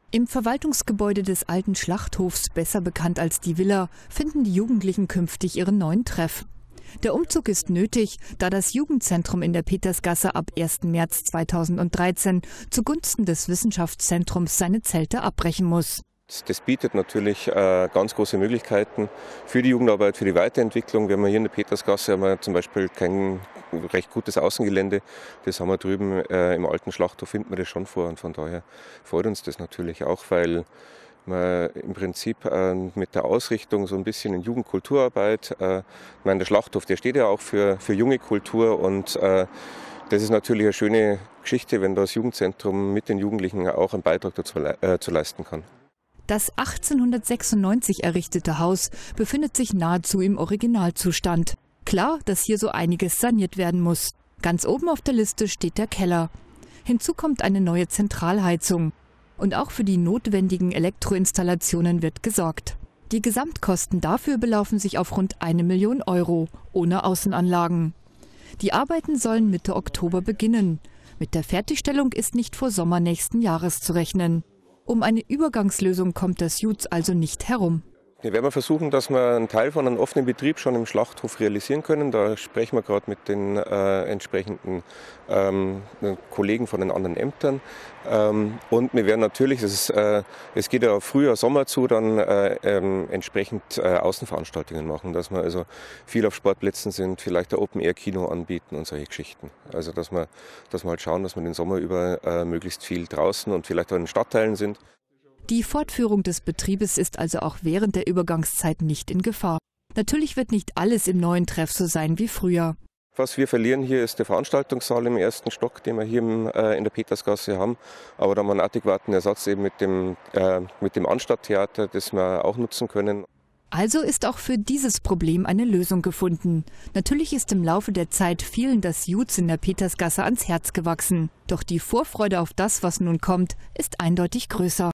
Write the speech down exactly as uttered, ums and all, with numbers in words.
Im Verwaltungsgebäude des alten Schlachthofs, besser bekannt als die Villa, finden die Jugendlichen künftig ihren neuen Treff. Der Umzug ist nötig, da das Jugendzentrum in der Petersgasse ab ersten März zweitausenddreizehn zugunsten des Wissenschaftszentrums seine Zelte abbrechen muss. Das bietet natürlich äh, ganz große Möglichkeiten für die Jugendarbeit, für die Weiterentwicklung. Wir haben hier in der Petersgasse haben wir zum Beispiel kein recht gutes Außengelände. Das haben wir drüben äh, im alten Schlachthof, finden wir das schon vor. Und von daher freut uns das natürlich auch, weil man im Prinzip äh, mit der Ausrichtung so ein bisschen in Jugendkulturarbeit, äh, ich meine, der Schlachthof, der steht ja auch für, für junge Kultur und äh, das ist natürlich eine schöne Geschichte, wenn das Jugendzentrum mit den Jugendlichen auch einen Beitrag dazu äh, zu leisten kann. Das achtzehnhundertsechsundneunzig errichtete Haus befindet sich nahezu im Originalzustand. Klar, dass hier so einiges saniert werden muss. Ganz oben auf der Liste steht der Keller. Hinzu kommt eine neue Zentralheizung. Und auch für die notwendigen Elektroinstallationen wird gesorgt. Die Gesamtkosten dafür belaufen sich auf rund eine Million Euro, ohne Außenanlagen. Die Arbeiten sollen Mitte Oktober beginnen. Mit der Fertigstellung ist nicht vor Sommer nächsten Jahres zu rechnen. Um eine Übergangslösung kommt das Jutz also nicht herum. Wir werden versuchen, dass wir einen Teil von einem offenen Betrieb schon im Schlachthof realisieren können. Da sprechen wir gerade mit den äh, entsprechenden ähm, Kollegen von den anderen Ämtern. Ähm, und wir werden natürlich, das ist, äh, es geht ja Frühjahr, Sommer zu, dann äh, ähm, entsprechend äh, Außenveranstaltungen machen, dass wir also viel auf Sportplätzen sind, vielleicht ein Open-Air-Kino anbieten und solche Geschichten. Also dass wir, dass wir halt schauen, dass wir den Sommer über äh, möglichst viel draußen und vielleicht auch in Stadtteilen sind. Die Fortführung des Betriebes ist also auch während der Übergangszeit nicht in Gefahr. Natürlich wird nicht alles im neuen Treff so sein wie früher. Was wir verlieren hier ist der Veranstaltungssaal im ersten Stock, den wir hier im, äh, in der Petersgasse haben. Aber da haben wir einen adäquaten Ersatz eben mit dem, äh, mit dem Anstadttheater, das wir auch nutzen können. Also ist auch für dieses Problem eine Lösung gefunden. Natürlich ist im Laufe der Zeit vielen das Jutz in der Petersgasse ans Herz gewachsen. Doch die Vorfreude auf das, was nun kommt, ist eindeutig größer.